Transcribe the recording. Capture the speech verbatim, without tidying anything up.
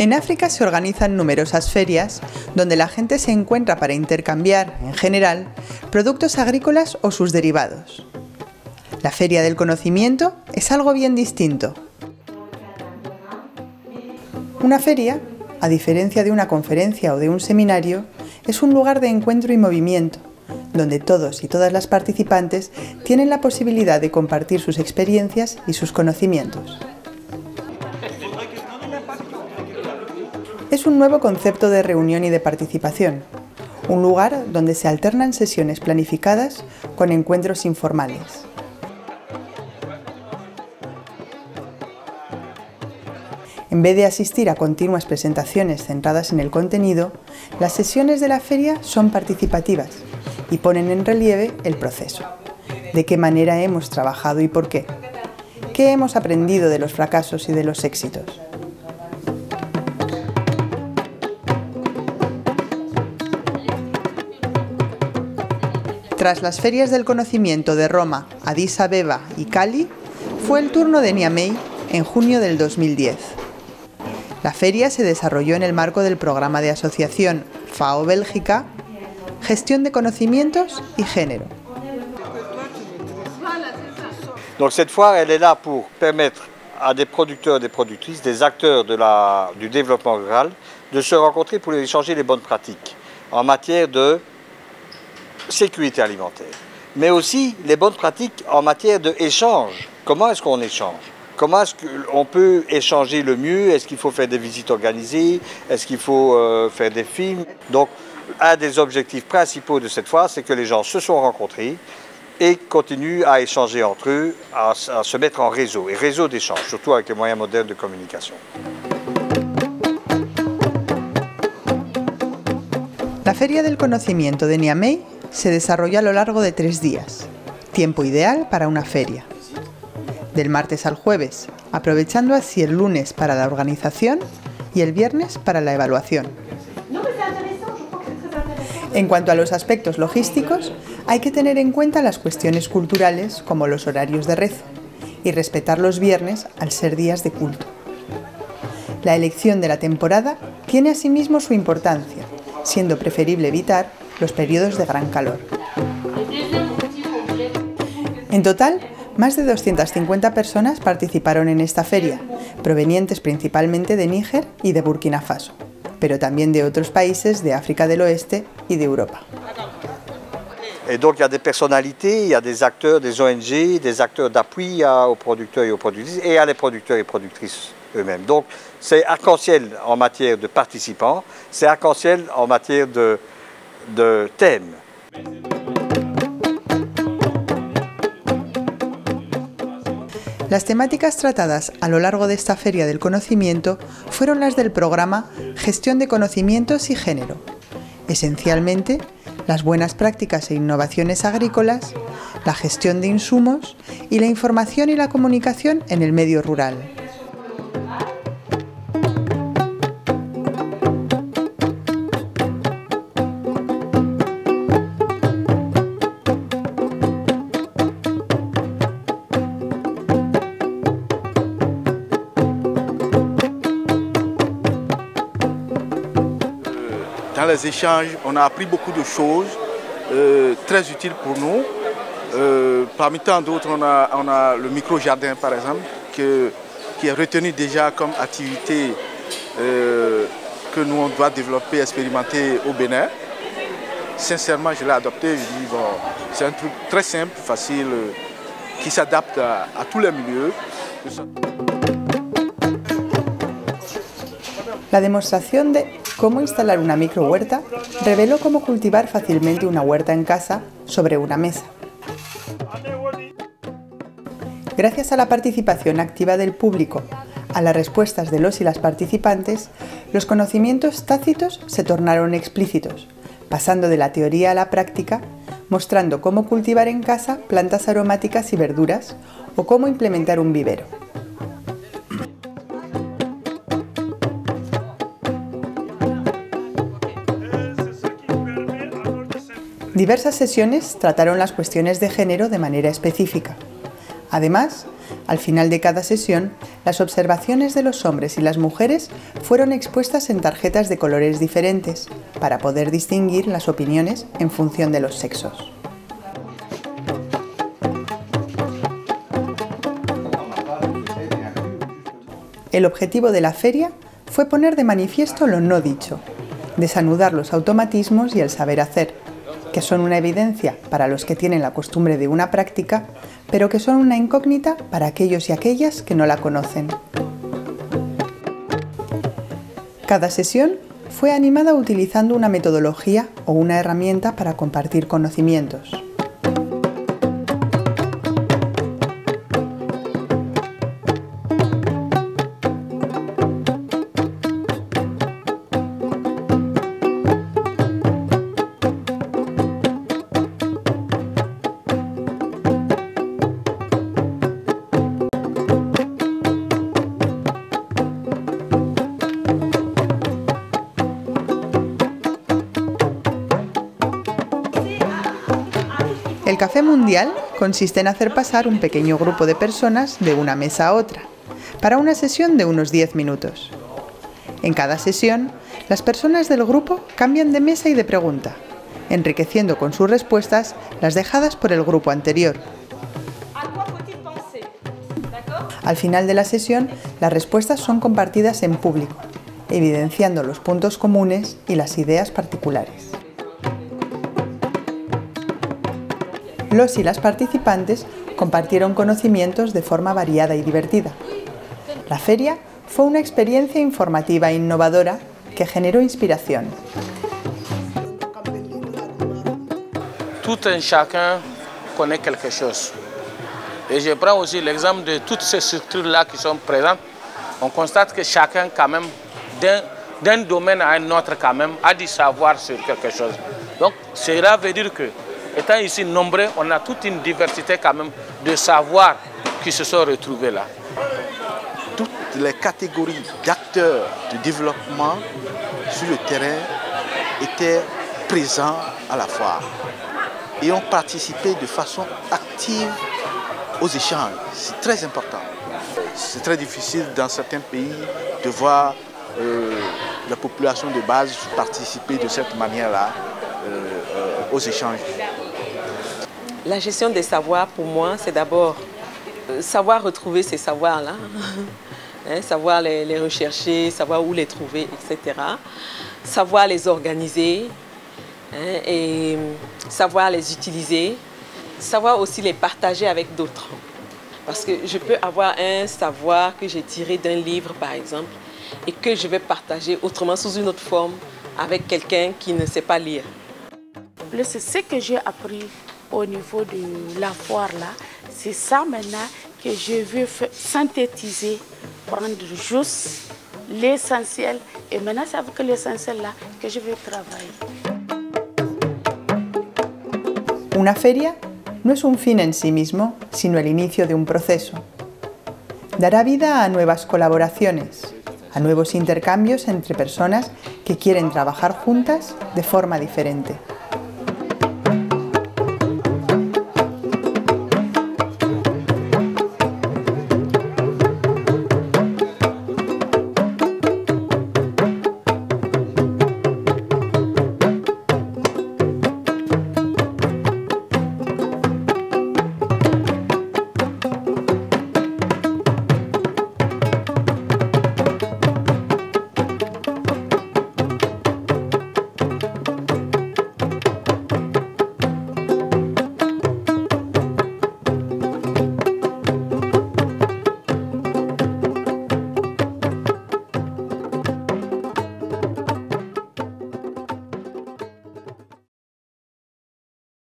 En África se organizan numerosas ferias donde la gente se encuentra para intercambiar, en general, productos agrícolas o sus derivados. La Feria del Conocimiento es algo bien distinto. Una feria, a diferencia de una conferencia o de un seminario, es un lugar de encuentro y movimiento, donde todos y todas las participantes tienen la posibilidad de compartir sus experiencias y sus conocimientos. Es un nuevo concepto de reunión y de participación, un lugar donde se alternan sesiones planificadas con encuentros informales. En vez de asistir a continuas presentaciones centradas en el contenido, las sesiones de la feria son participativas y ponen en relieve el proceso. ¿De qué manera hemos trabajado y por qué? ¿Qué hemos aprendido de los fracasos y de los éxitos? Tras las ferias del conocimiento de Roma, Addis Abeba y Cali, fue el turno de Niamey en junio del dos mil diez. La feria se desarrolló en el marco del programa de asociación FAO Bélgica, Gestión de Conocimientos y Género. Donc cette foire, elle est là pour permettre à des producteurs, des productrices, des acteurs de la, du développement rural de se rencontrer pour échanger les bonnes pratiques en matière de sécurité alimentaire, mais aussi les bonnes pratiques en matière d'échange. Comment est-ce qu'on échange? Comment est-ce qu'on peut échanger le mieux? Est-ce qu'il faut faire des visites organisées? Est-ce qu'il faut euh, faire des films? Donc, un des objectifs principaux de cette foire, c'est que les gens se sont rencontrés et continuent à échanger entre eux, à, à se mettre en réseau, et réseau d'échange, surtout avec les moyens modernes de communication. La Feria del Conocimiento de Niamey se desarrolla a lo largo de tres días, tiempo ideal para una feria. Del martes al jueves, aprovechando así el lunes para la organización y el viernes para la evaluación. En cuanto a los aspectos logísticos, hay que tener en cuenta las cuestiones culturales como los horarios de rezo y respetar los viernes al ser días de culto. La elección de la temporada tiene asimismo su importancia, siendo preferible evitar los periodos de gran calor. En total, más de doscientas cincuenta personas participaron en esta feria, provenientes principalmente de Níger y de Burkina Faso, pero también de otros países de África del Oeste y de Europa. Et donc il y a des personnalités, il y a des acteurs, des O N G, des acteurs d'appui aux producteurs et aux productrices, et à les producteurs et productrices eux-mêmes. Donc c'est arc-en-ciel en matière de participants, c'est arc-en-ciel en matière de, de thèmes. Las temáticas tratadas a lo largo de esta Feria del Conocimiento fueron las del programa Gestión de Conocimientos y Género. Esencialmente, las buenas prácticas e innovaciones agrícolas, la gestión de insumos y la información y la comunicación en el medio rural. Dans les échanges, on a appris beaucoup de choses euh, très utiles pour nous. Euh, parmi tant d'autres, on a, on a le micro-jardin par exemple, que, qui est retenu déjà comme activité euh, que nous on doit développer, expérimenter au Bénin. Sincèrement, je l'ai adopté, je dis bon, c'est un truc très simple, facile, euh, qui s'adapte à, à tous les milieux. La demostración de cómo instalar una micro huerta reveló cómo cultivar fácilmente una huerta en casa sobre una mesa. Gracias a la participación activa del público, a las respuestas de los y las participantes, los conocimientos tácitos se tornaron explícitos, pasando de la teoría a la práctica, mostrando cómo cultivar en casa plantas aromáticas y verduras o cómo implementar un vivero. Diversas sesiones trataron las cuestiones de género de manera específica. Además, Al final de cada sesión, las observaciones de los hombres y las mujeres fueron expuestas en tarjetas de colores diferentes, para poder distinguir las opiniones en función de los sexos. El objetivo de la feria fue poner de manifiesto lo no dicho, desanudar los automatismos y el saber hacer, que son una evidencia para los que tienen la costumbre de una práctica, pero que son una incógnita para aquellos y aquellas que no la conocen. Cada sesión fue animada utilizando una metodología o una herramienta para compartir conocimientos. El Café Mundial consiste en hacer pasar un pequeño grupo de personas de una mesa a otra, para una sesión de unos diez minutos. En cada sesión, las personas del grupo cambian de mesa y de pregunta, enriqueciendo con sus respuestas las dejadas por el grupo anterior. Al final de la sesión, las respuestas son compartidas en público, evidenciando los puntos comunes y las ideas particulares. Los y las participantes compartieron conocimientos de forma variada y divertida. La feria fue una experiencia informativa e innovadora que generó inspiración. Tout un chacun connaît quelque chose. Et je prends aussi l'exemple de toutes ces structures-là qui sont présentes. On constate que chacun, quand même, d'un domaine à un autre, quand même, a du savoir sur quelque chose. Donc, cela veut dire que, étant ici nombreux, on a toute une diversité quand même de savoirs qui se sont retrouvés là. Toutes les catégories d'acteurs du développement sur le terrain étaient présents à la foire et ont participé de façon active aux échanges. C'est très important. C'est très difficile dans certains pays de voir euh, la population de base participer de cette manière-là euh, euh, aux échanges. La gestion des savoirs, pour moi, c'est d'abord euh, savoir retrouver ces savoirs-là, hein, savoir les, les rechercher, savoir où les trouver, et cetera. Savoir les organiser, hein, et savoir les utiliser, savoir aussi les partager avec d'autres. Parce que je peux avoir un savoir que j'ai tiré d'un livre, par exemple, et que je vais partager autrement sous une autre forme avec quelqu'un qui ne sait pas lire. C'est ce que j'ai appris au niveau de la foire là, c'est ça maintenant que je veux synthétiser, prendre juste l'essentiel et maintenant c'est avec l'essentiel là que je vais travailler. Una feria no es un fin en sí mismo, sino el inicio de un proceso. Dará vida a nuevas colaboraciones, a nuevos intercambios entre personas que quieren trabajar juntas de forma diferente.